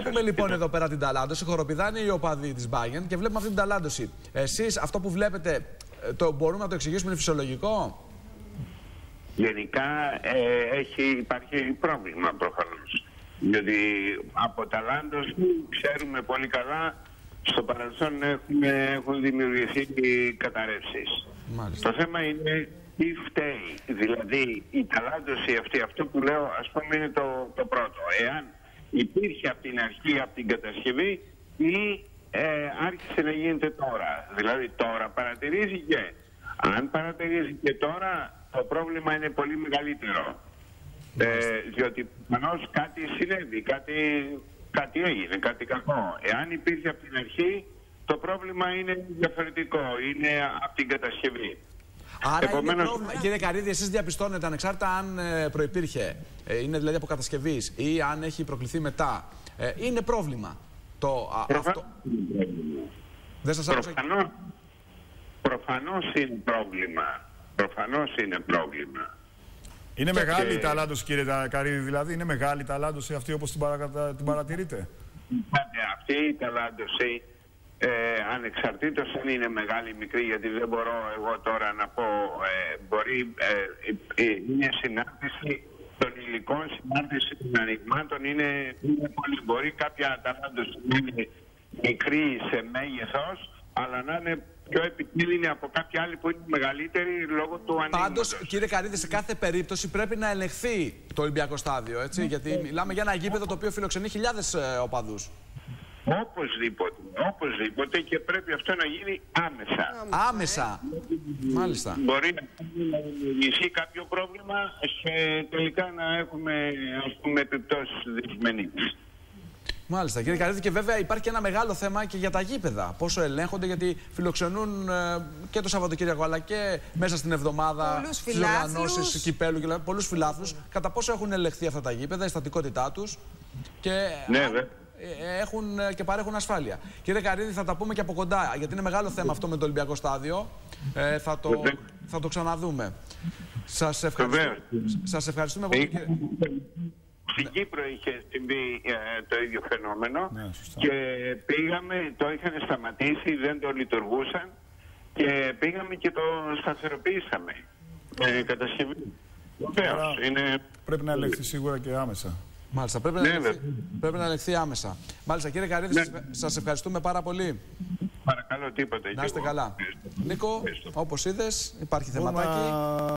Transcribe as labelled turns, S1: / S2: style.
S1: Βλέπουμε λοιπόν εδώ πέρα την ταλάντωση. Χοροπηδάνε οι οπαδοί της Bayern και βλέπουμε αυτή την ταλάντωση. Εσείς αυτό που βλέπετε, μπορούμε να το εξηγήσουμε, είναι φυσιολογικό?
S2: Γενικά υπάρχει πρόβλημα προφανώς. Διότι από ταλάντωση ξέρουμε πολύ καλά, στο παρελθόν έχουν δημιουργηθεί καταρρεύσεις.
S1: Μάλιστα.
S2: Το θέμα είναι τι φταίει. Δηλαδή η ταλάντωση αυτή, αυτό που λέω ας πούμε είναι το πρώτο. Εάν υπήρχε από την αρχή, από την κατασκευή ή άρχισε να γίνεται τώρα. Δηλαδή τώρα παρατηρήθηκε. Αν παρατηρήθηκε τώρα, το πρόβλημα είναι πολύ μεγαλύτερο. Διότι προφανώς κάτι συνέβη, κάτι έγινε, κάτι κακό. Εάν υπήρχε από την αρχή, το πρόβλημα είναι διαφορετικό, είναι από την κατασκευή.
S1: Άρα επομένως, είναι πρόβλημα, κύριε Καρύδη, εσείς διαπιστώνετε ανεξάρτητα αν προϋπήρχε, είναι δηλαδή από κατασκευής ή αν έχει προκληθεί μετά, είναι πρόβλημα αυτό? Δεν σας άκουσα.
S2: Προφανώς είναι πρόβλημα. Προφανώς είναι πρόβλημα.
S3: Είναι μεγάλη η ταλάντωση, κύριε Καρύδη, δηλαδή είναι μεγάλη η ταλάντωση αυτή όπως την παρατηρείτε?
S2: Αυτή η ταλάντωση, ανεξαρτήτως αν είναι μεγάλη ή μικρή, γιατί δεν μπορώ εγώ τώρα να πω, είναι συνάρτηση των υλικών, συνάρτηση των ανοιγμάτων, είναι πολύ. Μπορεί κάποια ταλάντωση να είναι μικρή σε μέγεθος, αλλά να είναι πιο επικίνδυνη από κάποια άλλη που είναι μεγαλύτερη λόγω του ανοίγματος.
S1: Πάντως, κύριε Καρύδη, σε κάθε περίπτωση πρέπει να ελεγχθεί το Ολυμπιακό στάδιο, έτσι, γιατί μιλάμε για ένα γήπεδο το οποίο φιλοξενεί χιλιάδες οπαδούς.
S2: Οπωσδήποτε και πρέπει αυτό να γίνει άμεσα.
S1: Άμεσα. Μάλιστα.
S2: Μπορεί να δημιουργηθεί κάποιο πρόβλημα και τελικά να έχουμε, ας πούμε, επιπτώσεις δυσμενείς.
S1: Μάλιστα, κύριε Καρύδη, και βέβαια υπάρχει και ένα μεγάλο θέμα και για τα γήπεδα. Πόσο ελέγχονται, γιατί φιλοξενούν και το Σαββατοκύριακο αλλά και μέσα στην εβδομάδα τις οργανώσεις κυπέλου και πολλούς φιλάθλους. Κατά πόσο έχουν ελεγχθεί αυτά τα γήπεδα, η στατικότητά τους και έχουν και παρέχουν ασφάλεια. Κύριε Καρύδη, θα τα πούμε και από κοντά, γιατί είναι μεγάλο θέμα αυτό με το Ολυμπιακό στάδιο. Θα το ξαναδούμε. Σας ευχαριστούμε πολύ, κύριε.
S2: Στην Κύπρο είχε συμβεί το ίδιο φαινόμενο και πήγαμε, το είχαν σταματήσει, δεν το λειτουργούσαν και πήγαμε και το σταθεροποιήσαμε κατασκευή.
S3: Πρέπει να ελεγχθεί σίγουρα και άμεσα.
S1: Μάλιστα, πρέπει να ελεγχθεί άμεσα. Μάλιστα, κύριε Καρύδη, σας ευχαριστούμε πάρα πολύ.
S2: Παρακαλώ, τίποτα.
S1: Να είστε καλά. Νίκο, όπως είδες, υπάρχει θεματάκι.